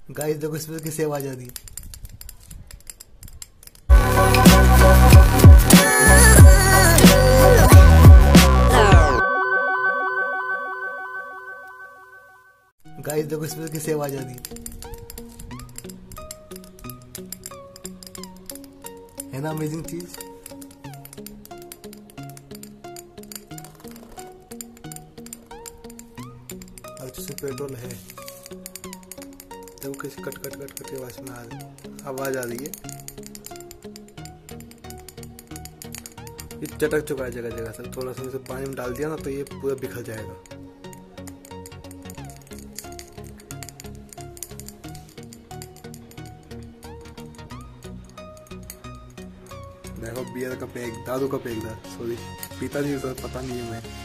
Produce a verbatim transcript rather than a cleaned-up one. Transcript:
Guys देखो इसमें कैसे आवाज आ रही है। गाइस देखो इसमें कैसे आवाज आ रही है ना अमेजिंग चीज। अच्छे पेट्रोल है, देखो कैसे कट कट कट कट आवाज में आ रही आवाज आ रही है। ये चटक चुका है जगह जगह से, थोड़ा सा इसे पानी में डाल दिया ना तो ये पूरा बिखर जाएगा। देखो बियर का पैक, दारू का पैक था, सॉरी पीता नहीं, पता नहीं है मैं।